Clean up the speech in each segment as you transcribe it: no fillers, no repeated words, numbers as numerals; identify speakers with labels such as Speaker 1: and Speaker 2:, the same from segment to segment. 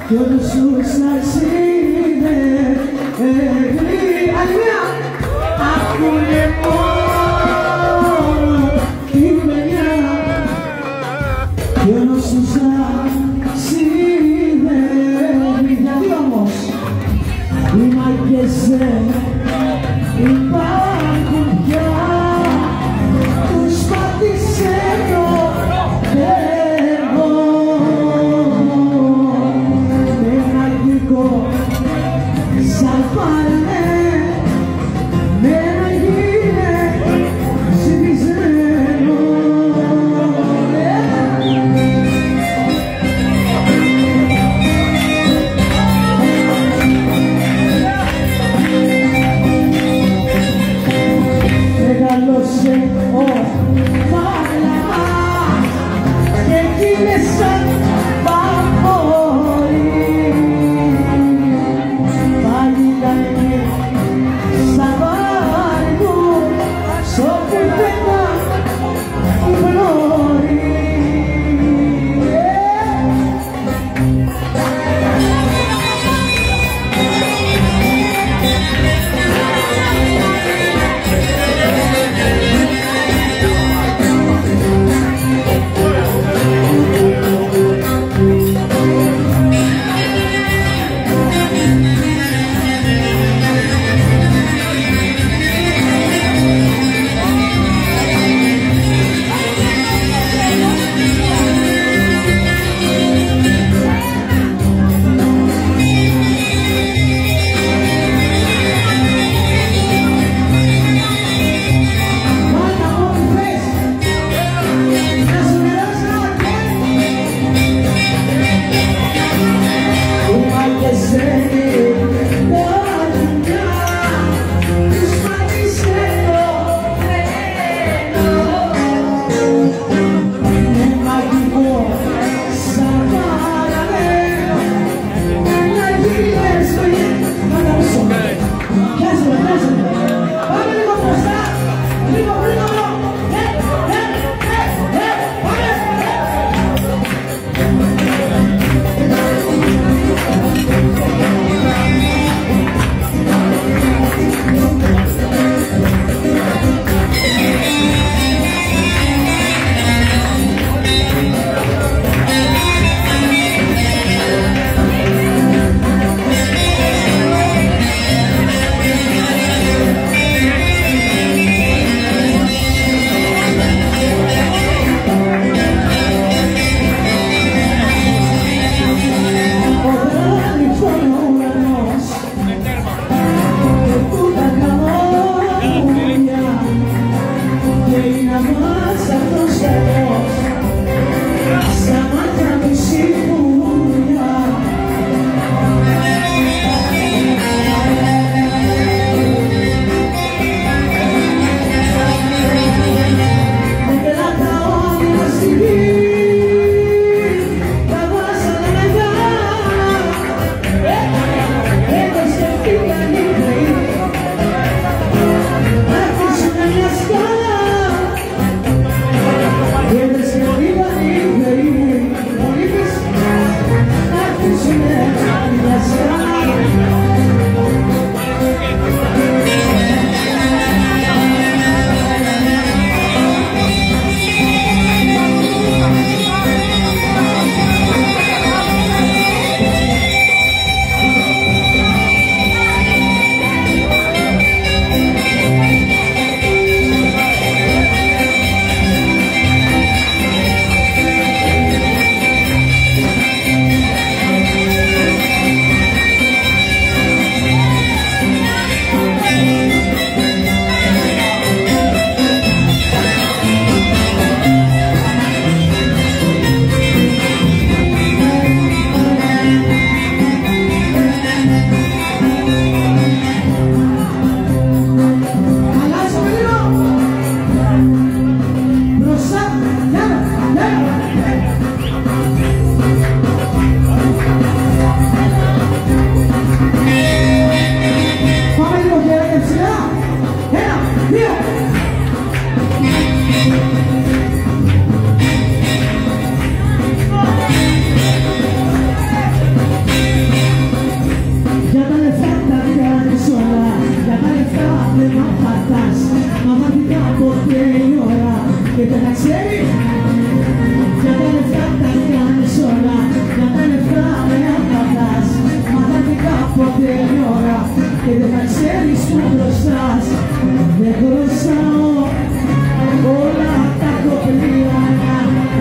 Speaker 1: κι όλους σου σας είναι αγρία, ακούνε μόνο τη μενιά κι όλους σου σας είναι. Γιατί όμως οι μάγκες δεν υπάρχουν πια, τους πάτησε το εγώ με ένα γλυκό σαν πάνε, με ένα γλυκό χρωστάς, δεν χρωστάω. Όλα τα έχω πλήρωμένα,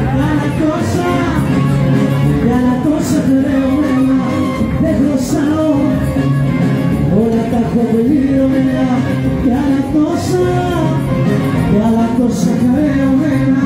Speaker 1: για να τόσα χρεωμένα, δεν χρωστάω. Όλα τα έχω πλήρωμένα, για να τόσα χρεωμένα.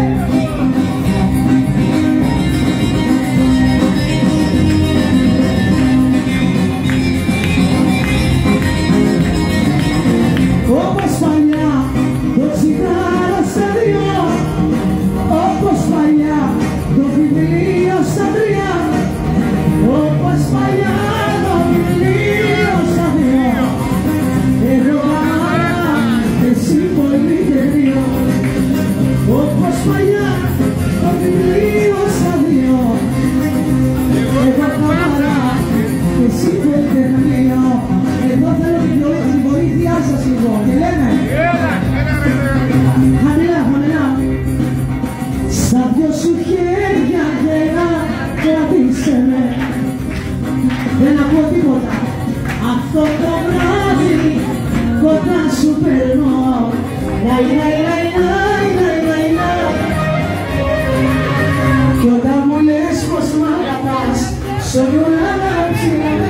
Speaker 1: Όπως παλιά το τσιγάρο στα δυο, όπως παλιά το βιβλίο στα τρία, όπως παλιά το βιβλίο στα δυο, εγώ άρα εσύ πολύ τελείω. Όπως παλιά το βιβλίο στα δυο, εγώ άρα εσύ πολύ τελείω. Εδώ θέλω την βοήθειά σας λίγο και λέμε χαμηλά, χαμηλά. Στα δυο σου χέρια γερά κρατήστε με. Δεν ακούω τίποτα. Αυτό το βράδυ κοντά σου περνώ. Λαϊ, λαϊ, λαϊ, λαϊ, λαϊ, λαϊ, λαϊ. Κι όταν μου λες πως μ' αγαπάς, σ' όλα να ψηλά.